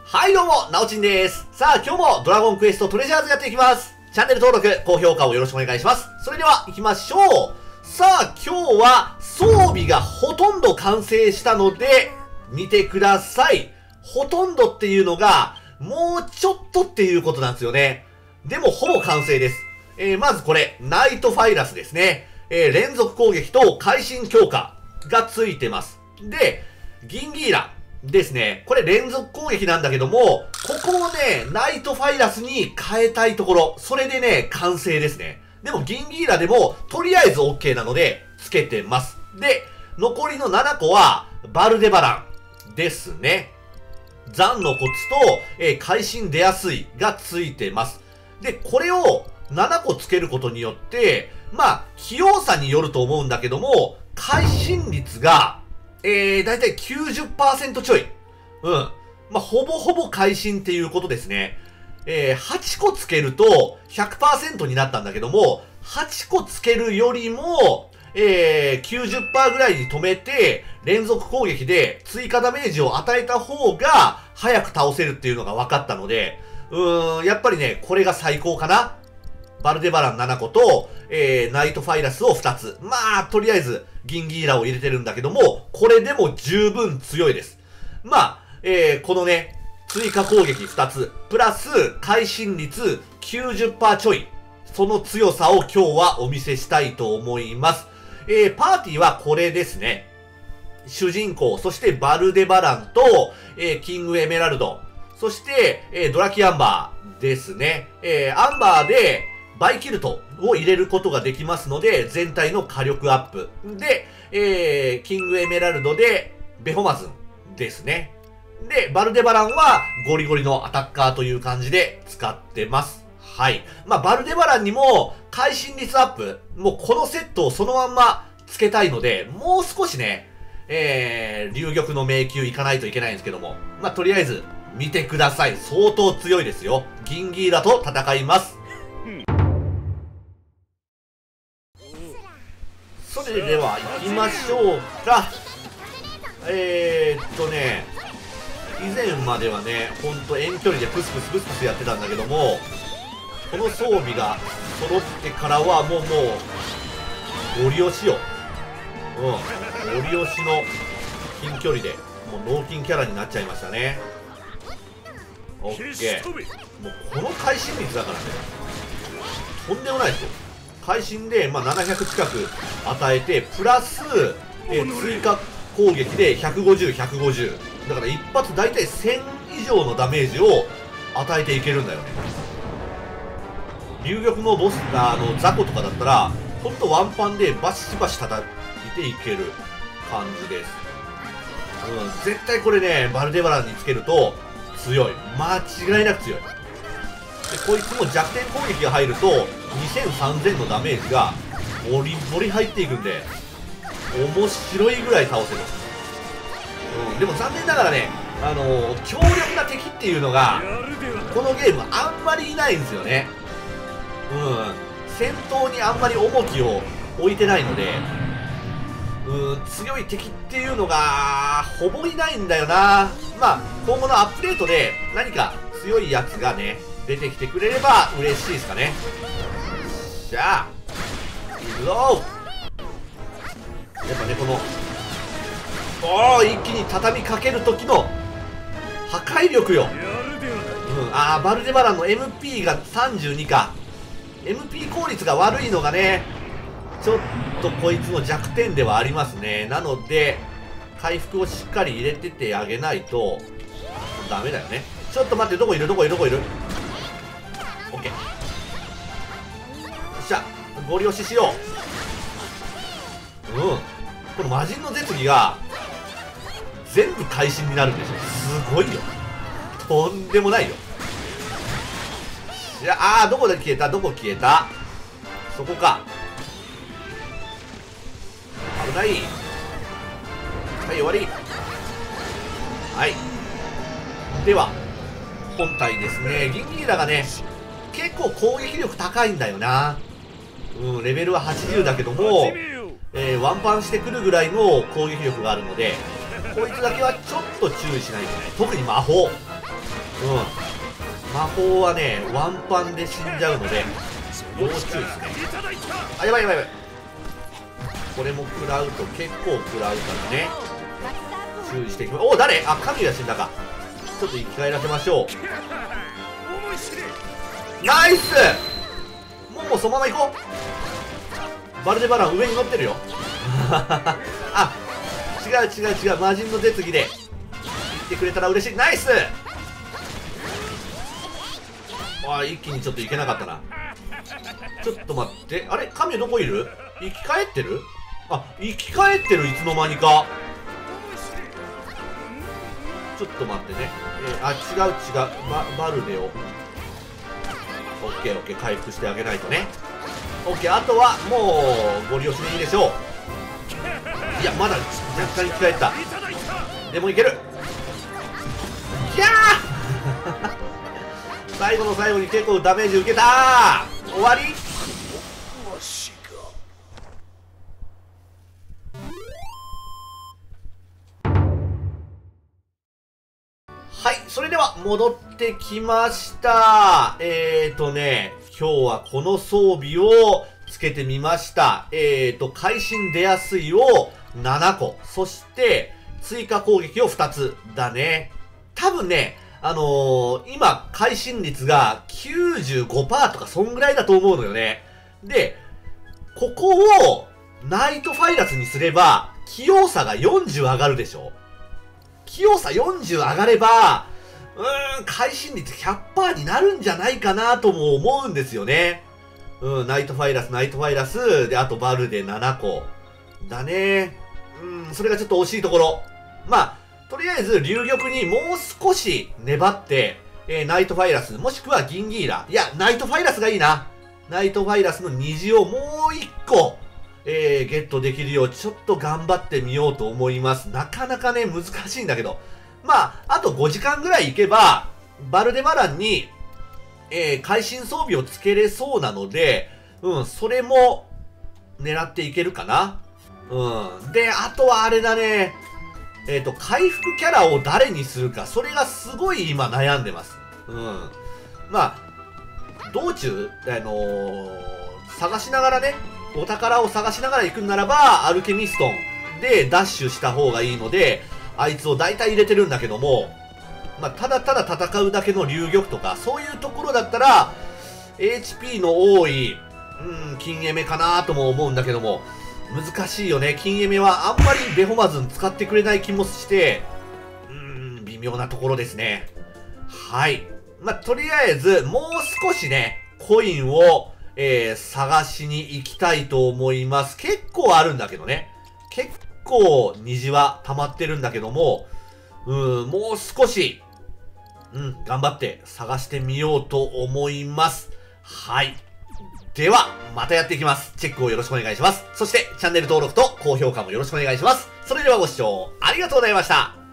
はいどうも、なおちんです。さあ、今日もドラゴンクエストトレジャーズやっていきます。チャンネル登録、高評価をよろしくお願いします。それでは行きましょう。さあ、今日は装備がほとんど完成したので、見てください。ほとんどっていうのが、もうちょっとっていうことなんですよね。でもほぼ完成です。まずこれ、ナイトファイラスですね。連続攻撃と会心強化がついてます。で、ギンギーラですね。これ連続攻撃なんだけども、ここをね、ナイトファイラスに変えたいところ、それでね、完成ですね。でもギンギーラでも、とりあえず OK なので、つけてます。で、残りの7個は、バルデバランですね。残のコツと、会心出やすいがついてます。で、これを7個つけることによって、まあ、器用さによると思うんだけども、会心率が、だいたい 90% ちょい。うん。まあ、ほぼほぼ会心っていうことですね。8個つけると 100% になったんだけども、8個つけるよりも、90% ぐらいに止めて、連続攻撃で追加ダメージを与えた方が、早く倒せるっていうのが分かったので、やっぱりね、これが最高かな。バルデバラン7個と、ナイトファイラスを2つ。まあ、とりあえず、ギンギーラを入れてるんだけども、これでも十分強いです。まあ、このね、追加攻撃2つ、プラス、会心率 90% ちょい。その強さを今日はお見せしたいと思います。パーティーはこれですね。主人公、そしてバルデバランと、キングエメラルド、そして、ドラキアンバーですね。アンバーで、バイキルトを入れることができますので、全体の火力アップ。で、キングエメラルドで、ベホマズンですね。で、バルデバランはゴリゴリのアタッカーという感じで使ってます。はい。まあ、バルデバランにも、会心率アップ。もうこのセットをそのまんまつけたいので、もう少しね、龍玉の迷宮行かないといけないんですけども。まあ、とりあえず、見てください。相当強いですよ。ギンギーラと戦います。それでは行きましょうか。以前まではね、ほんと遠距離でプスプスプスプスやってたんだけども、この装備が揃ってからはもう、ゴリ押しよ。ゴリ押しの近距離で、もう脳筋キャラになっちゃいましたね。オッケー。もうこの会心率だからね、とんでもないですよ。会心で、まあ、700近く与えて、プラス、追加攻撃で150、150。だから一発大体1000以上のダメージを与えていけるんだよね。龍玉のボス、雑魚とかだったら、ほんとワンパンでバシバシ叩いていける感じです。絶対これね、バルデバランにつけると強い。間違いなく強い。で、こいつも弱点攻撃が入ると、2000、3000のダメージが、ボリボリ入っていくんで、面白いぐらい倒せる。でも残念ながらね、強力な敵っていうのが、このゲームあんまりいないんですよね。戦闘にあんまり重きを置いてないので、強い敵っていうのが、ほぼいないんだよな。まあ、今後のアップデートで、何か強いやつがね、出てきてくれれば嬉しいですかね。じゃあ行くぞ。やっぱね、この一気に畳みかける時の破壊力よ。バルデバランの MP が32か。 MP 効率が悪いのがね、ちょっとこいつの弱点ではありますね。なので回復をしっかり入れててあげないとダメだよね。ちょっと待って、どこいるどこいるどこいる。オッケー。よっしゃ、ゴリ押ししよう。この魔人の絶技が全部会心になるんでしょ。すごいよ。とんでもないよ。いや、どこで消えた、どこ消えた。そこか。危ない。はい、終わり。はい。では本体ですね。ギンギーラがね、結構攻撃力高いんだよな。レベルは80だけども、ワンパンしてくるぐらいの攻撃力があるので、こいつだけはちょっと注意しないとね。特に魔法。 魔法はね、ワンパンで死んじゃうので、要注意ですね。あ、やばいやばいやばい。これも食らうと結構食らうからね。注意していきます。おお、誰？あ、神が死んだか。ちょっと生き返らせましょう。ナイス！もうそのまま行こう。バルデバラン上に乗ってるよ。あ、違う違う違う。魔人の絶技で言ってくれたら嬉しい。ナイス！あ、一気にちょっといけなかったな。ちょっと待って。あれ神どこいる？生き返ってる？あ、生き返ってる、いつの間にか。ちょっと待ってね。あ、違う違う。バルデを。オッケーオッケー。回復してあげないとね。オッケー。あとは、もう、ご利用しでいいでしょう。いや、まだ若干生き返った。でもいける。キャー最後の最後に結構ダメージ受けたー。終わり。はい、それでは戻ってきました。今日はこの装備をつけてみました。会心出やすいを7個。そして、追加攻撃を2つだね。多分ね、今、会心率が 95% とかそんぐらいだと思うのよね。で、ここをナイトファイラスにすれば、器用さが40上がるでしょ。器用さ40上がれば、会心率 100% になるんじゃないかなとも思うんですよね。ナイトファイラス、で、あとバルデ7個。だね。それがちょっと惜しいところ。まあ、とりあえず、龍玉にもう少し粘って、ナイトファイラス、もしくは銀ギーラ。いや、ナイトファイラスがいいな。ナイトファイラスの虹をもう1個、ゲットできるよう、ちょっと頑張ってみようと思います。なかなかね、難しいんだけど。まあ、あと5時間ぐらい行けば、バルデバランに、会心装備をつけれそうなので、それも、狙っていけるかな。で、あとはあれだね。回復キャラを誰にするか、それがすごい今悩んでます。まあ、道中、探しながらね、お宝を探しながら行くんならば、アルケミストンでダッシュした方がいいので、あいつを大体入れてるんだけども、まあ、ただただ戦うだけの龍玉とか、そういうところだったら、HP の多い、金エメかなとも思うんだけども、難しいよね。金エメはあんまりベホマズン使ってくれない気もして、微妙なところですね。はい。まあ、とりあえず、もう少しね、コインを、探しに行きたいと思います。結構あるんだけどね。結構虹は溜まってるんだけども、もう少し、頑張って探してみようと思います。はい。では、またやっていきます。チェックをよろしくお願いします。そして、チャンネル登録と高評価もよろしくお願いします。それではご視聴ありがとうございました。